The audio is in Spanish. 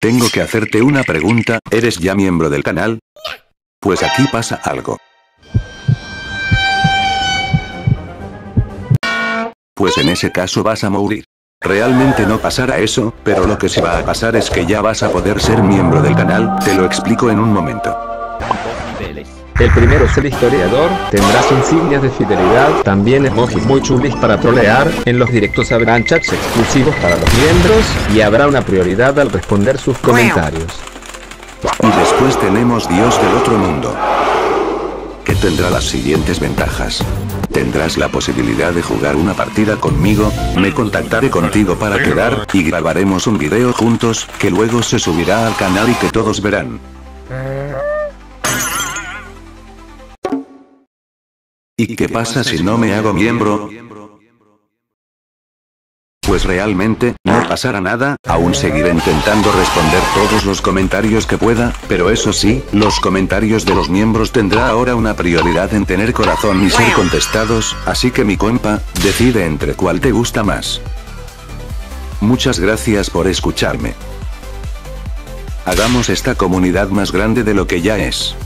Tengo que hacerte una pregunta, ¿eres ya miembro del canal? Pues aquí pasa algo. Pues en ese caso vas a morir. Realmente no pasará eso, pero lo que sí va a pasar es que ya vas a poder ser miembro del canal, te lo explico en un momento. El primero es el historiador, tendrás insignias de fidelidad, también emojis muy chulis para trolear, en los directos habrán chats exclusivos para los miembros, y habrá una prioridad al responder sus comentarios. Y después tenemos Dios del otro mundo, que tendrá las siguientes ventajas. Tendrás la posibilidad de jugar una partida conmigo, me contactaré contigo para quedar, y grabaremos un video juntos, que luego se subirá al canal y que todos verán. ¿Y qué pasa si no me hago miembro? Pues realmente, no pasará nada, aún seguiré intentando responder todos los comentarios que pueda, pero eso sí, los comentarios de los miembros tendrá ahora una prioridad en tener corazón y ser contestados, así que mi compa, decide entre cuál te gusta más. Muchas gracias por escucharme. Hagamos esta comunidad más grande de lo que ya es.